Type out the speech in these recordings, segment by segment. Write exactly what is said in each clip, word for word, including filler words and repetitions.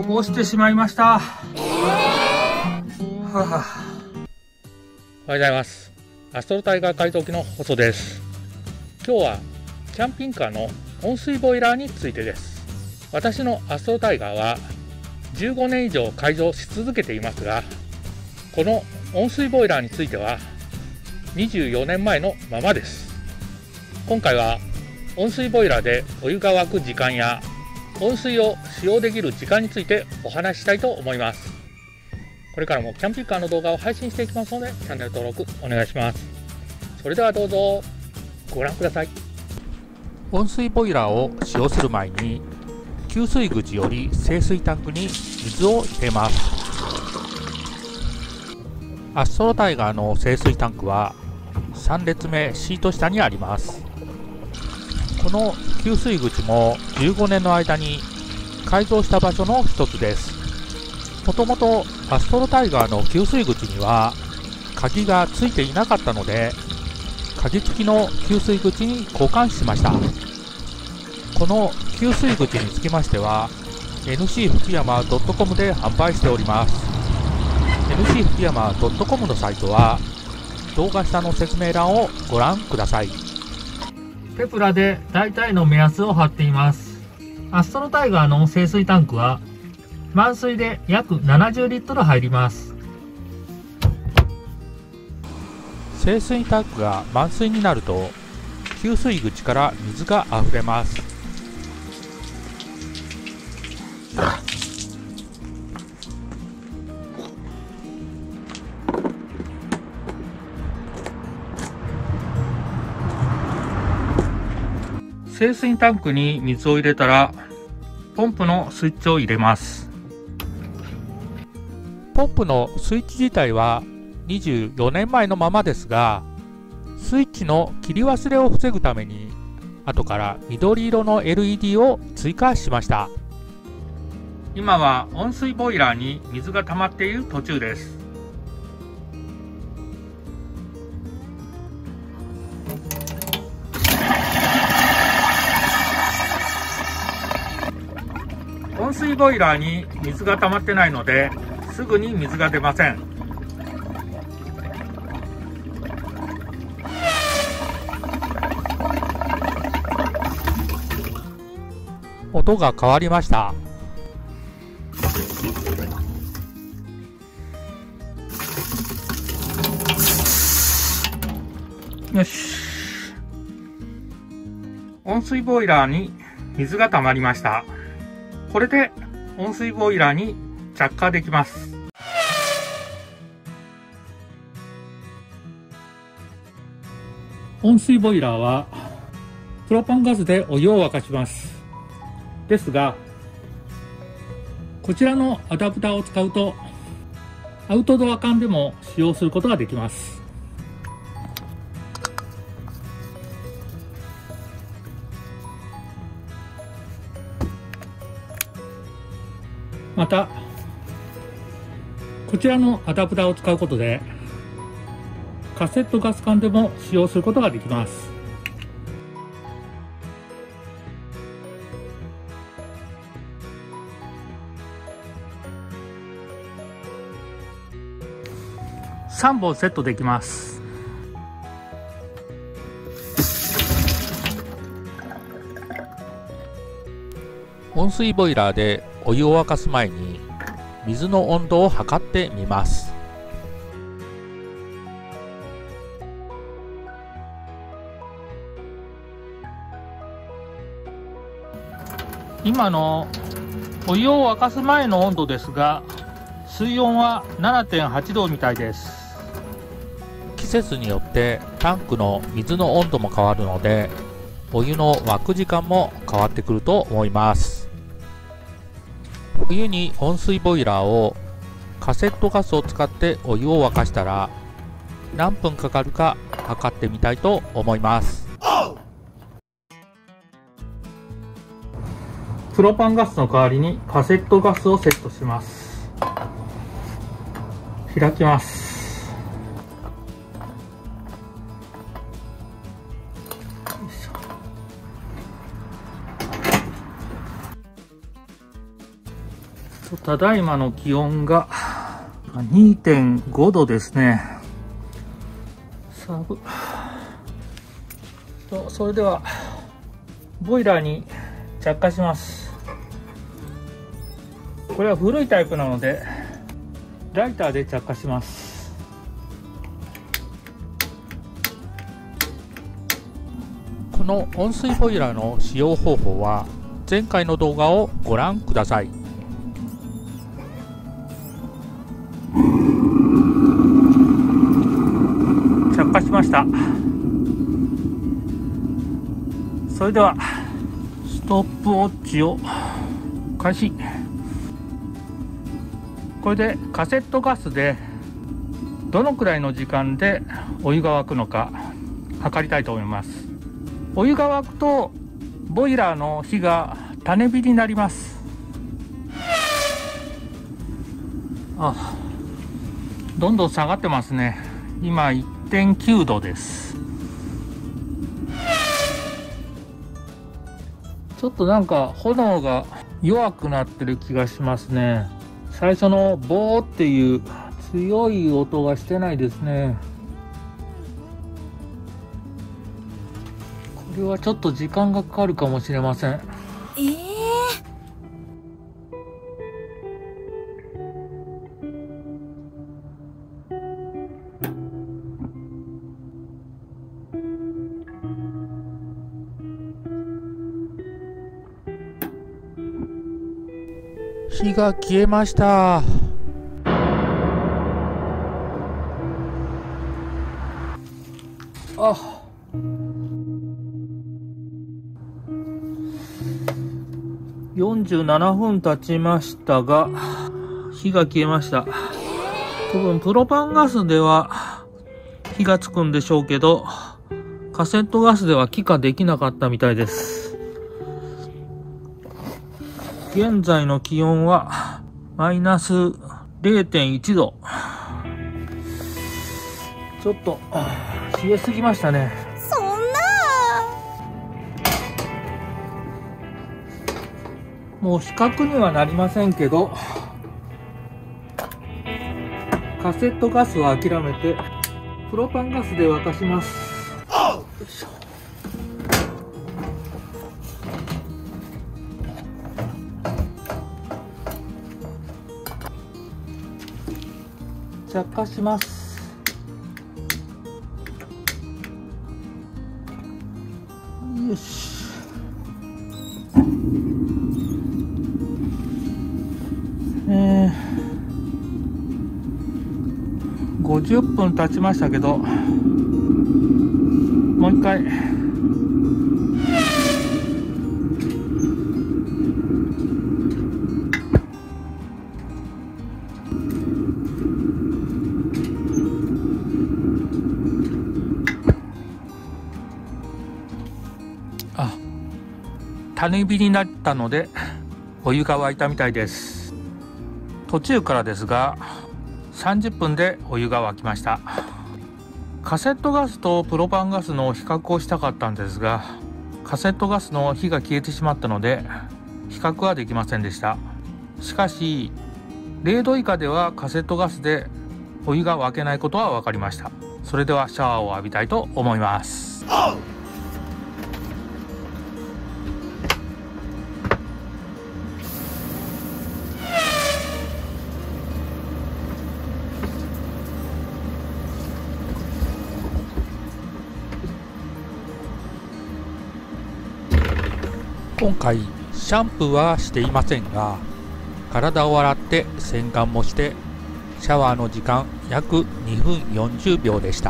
こしてしまいました。はあ、おはようございます。アストロタイガー改造機の細です。今日はキャンピングカーの温水ボイラーについてです。私のアストロタイガーはじゅうごねん以上改造し続けていますが、この温水ボイラーについてはにじゅうよねんまえのままです。今回は温水ボイラーでお湯が沸く時間や温水を使用できる時間についてお話ししたいと思います。これからもキャンピングカーの動画を配信していきますので、チャンネル登録お願いします。それではどうぞご覧ください。温水ボイラーを使用する前に、給水口より清水タンクに水を入れます。アストロタイガーの清水タンクはさん列目シート下にあります。この給水口もじゅうごねんの間に改造した場所の一つです。もともとアストロタイガーの給水口には鍵がついていなかったので、鍵付きの給水口に交換しました。この給水口につきましては エヌシー 福山 .com で販売しております。 エヌシー 福山 .com のサイトは動画下の説明欄をご覧ください。テプラで大体の目安を貼っています。アストロタイガーの清水タンクは満水で約ななじゅうリットル入ります。清水タンクが満水になると給水口から水があふれます。清水タンクに水を入れたらポンプのスイッチを入れます。ポンプのスイッチ自体はにじゅうよねんまえのままですが、スイッチの切り忘れを防ぐために後から緑色の エルイーディー を追加しました。今は温水ボイラーに水が溜まっている途中です。温水ボイラーに水が溜まってないのですぐに水が出ません。音が変わりました。よし、温水ボイラーに水が溜まりました。これで温水ボイラーに着火できます。温水ボイラーはプロパンガスでお湯を沸かします。ですが、こちらのアダプターを使うとアウトドア缶でも使用することができます。またこちらのアダプターを使うことでカセットガス缶でも使用することができます。さんぼんセットできます。温水ボイラーでお湯を沸かす前に水の温度を測ってみます。今のお湯を沸かす前の温度ですが、水温は ななてんはちどみたいです。季節によってタンクの水の温度も変わるので、お湯の沸く時間も変わってくると思います。冬に温水ボイラーをカセットガスを使ってお湯を沸かしたら何分かかるか測ってみたいと思います。プロパンガスの代わりにカセットガスをセットします。開きます。 ただいまの気温が にてんごどですね。寒と、それではボイラーに着火します。これは古いタイプなのでライターで着火します。この温水ボイラーの使用方法は前回の動画をご覧ください。着火しました。それではストップウォッチを開始。これでカセットガスでどのくらいの時間でお湯が沸くのか測りたいと思います。お湯が沸くとボイラーの火が種火になります。あ、どんどん下がってますね。今 いってんきゅうどです。ちょっとなんか炎が弱くなってる気がしますね。最初のボーっていう強い音がしてないですね。これはちょっと時間がかかるかもしれません。えー火が消えました。あ、よんじゅうななふん経ちましたが火が消えました。多分プロパンガスでは火がつくんでしょうけど、カセットガスでは気化できなかったみたいです。現在の気温はマイナス れいてんいちど。ちょっと冷えすぎましたね。 そんなもう比較にはなりませんけど、カセットガスは諦めてプロパンガスで沸かします。よいしょ。着火します。よし。えー、ごじゅっぷん経ちましたけど、もう一回あ、種火になったのでお湯が沸いたみたいです。途中からですがさんじゅっぷんでお湯が沸きました。カセットガスとプロパンガスの比較をしたかったんですが、カセットガスの火が消えてしまったので比較はできませんでした。しかしれいど以下ではカセットガスでお湯が沸けないことは分かりました。それではシャワーを浴びたいと思います。今回シャンプーはしていませんが、体を洗って洗顔もしてシャワーの時間約にふんよんじゅうびょうでした。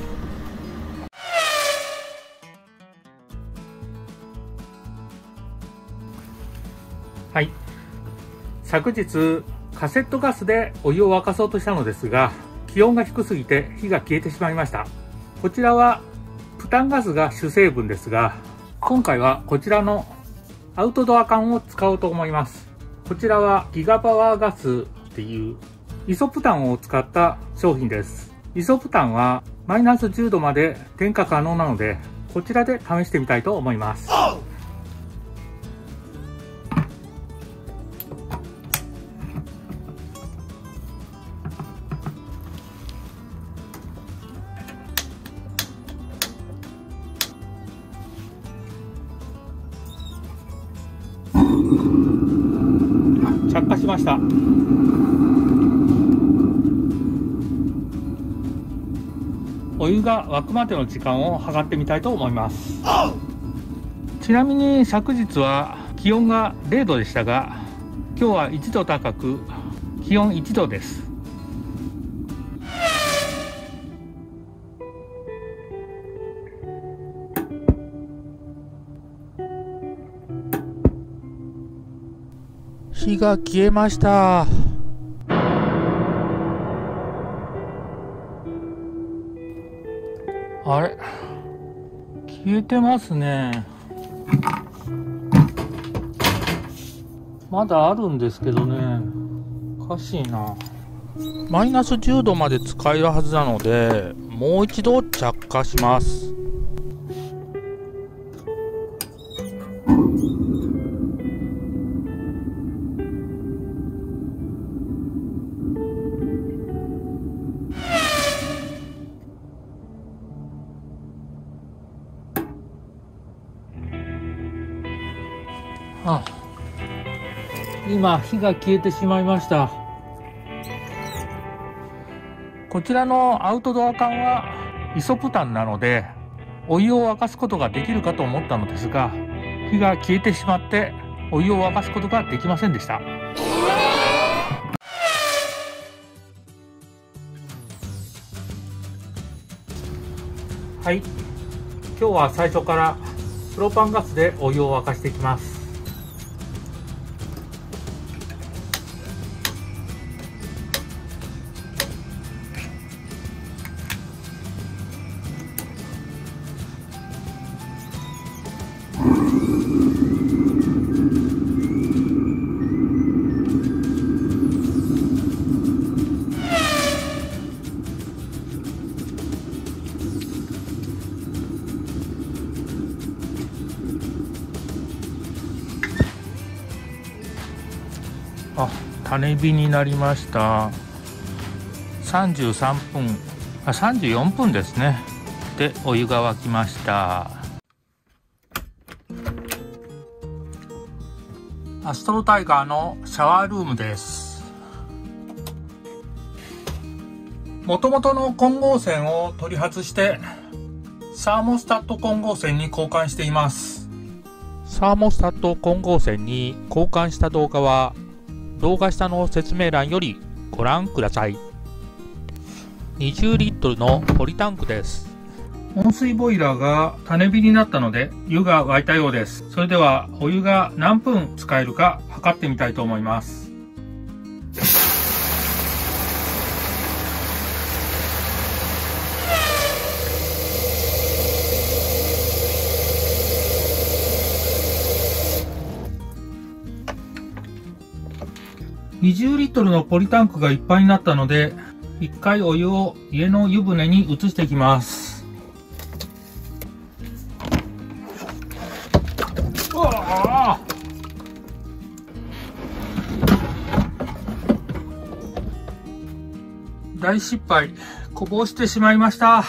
はい、昨日カセットガスでお湯を沸かそうとしたのですが、気温が低すぎて火が消えてしまいました。こちらはプタンガスが主成分ですが、今回はこちらのアウトドア缶を使おうと思います。こちらはギガパワーガスっていうイソプタンを使った商品です。イソプタンはマイナスじゅうどまで添加可能なので、こちらで試してみたいと思います。 着火しました。お湯が沸くまでの時間を測ってみたいと思います。ちなみに昨日は気温がれいどでしたが、今日はいちど高く気温いちどです。火が消えました。あれ、消えてますね。まだあるんですけどね、おかしいな。マイナスじゅうどまで使えるはずなので、もう一度着火します。あ、今火が消えてしまいました。こちらのアウトドア缶はイソプタンなのでお湯を沸かすことができるかと思ったのですが、火が消えてしまってお湯を沸かすことができませんでした。はい、今日は最初からプロパンガスでお湯を沸かしていきます。あ、種火になりました。さんじゅうさんぷん、あ、さんじゅうよんぷんですね。で、お湯が沸きました。アストロタイガーのシャワールームです。もともとの混合線を取り外してサーモスタット混合線に交換しています。サーモスタット混合線に交換した動画は動画下の説明欄よりご覧ください。にじゅうリットルのポリタンクです。温水ボイラーが種火になったので湯が沸いたようです。それではお湯が何分使えるか測ってみたいと思います。にじゅうリットルのポリタンクがいっぱいになったので、いっかいお湯を家の湯船に移していきます。うわー、大失敗、こぼしてしまいました。は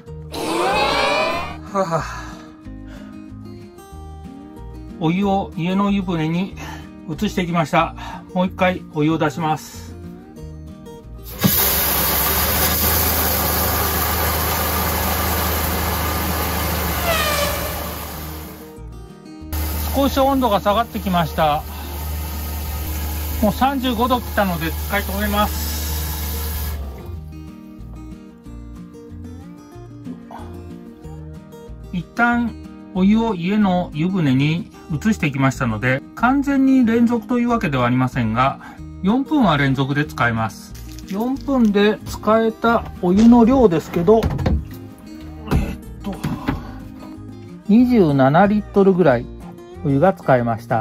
あ、お湯を家の湯船に移していきました。もう一回お湯を出します。少し温度が下がってきました。もうさんじゅうごど切ったので使い止めます。一旦お湯を家の湯船に移していきましたので、完全に連続というわけではありませんが、よんぷんは連続で使えます。よんぷんで使えたお湯の量ですけど、えっとにじゅうななリットルぐらいお湯が使えました。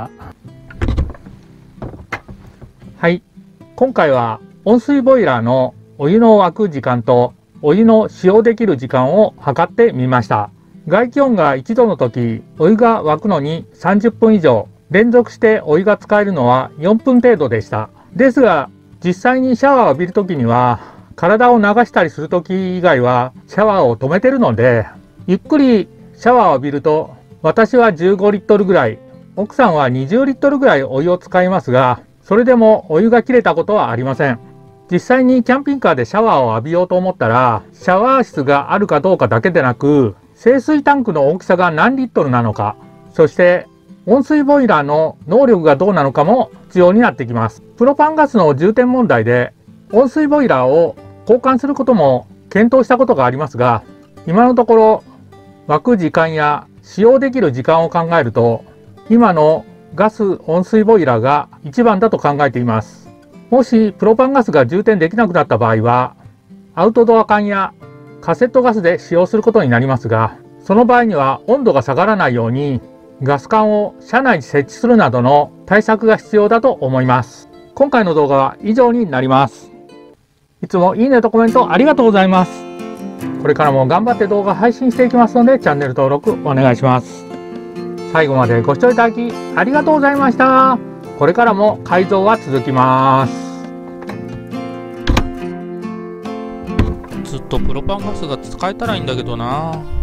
はい、今回は温水ボイラーのお湯の沸く時間とお湯の使用できる時間を測ってみました。外気温がいちどの時、お湯が沸くのにさんじゅっぷん以上、連続してお湯が使えるのはよんぷん程度でした。ですが、実際にシャワーを浴びる時には、体を流したりする時以外はシャワーを止めてるので、ゆっくりシャワーを浴びると、私はじゅうごリットルぐらい、 奥さんはにじゅうリットルぐらいお湯を使いますが、それでもお湯が切れたことはありません。実際にキャンピングカーでシャワーを浴びようと思ったら、シャワー室があるかどうかだけでなく、清水タンクの大きさが何リットルなのか、そして温水ボイラーの能力がどうなのかも必要になってきます。プロパンガスの充填問題で温水ボイラーを交換することも検討したことがありますが、今のところ沸く時間や使用できる時間を考えると、今のガス温水ボイラーが一番だと考えています。もしプロパンガスが充填できなくなった場合は、アウトドア缶やカセットガスで使用することになりますが、その場合には温度が下がらないようにガス管を車内に設置するなどの対策が必要だと思います。今回の動画は以上になります。いつもいいねとコメントありがとうございます。これからも頑張って動画配信していきますので、チャンネル登録お願いします。最後までご視聴いただきありがとうございました。これからも改造は続きます。ずっとプロパンガスが使えたらいいんだけどな。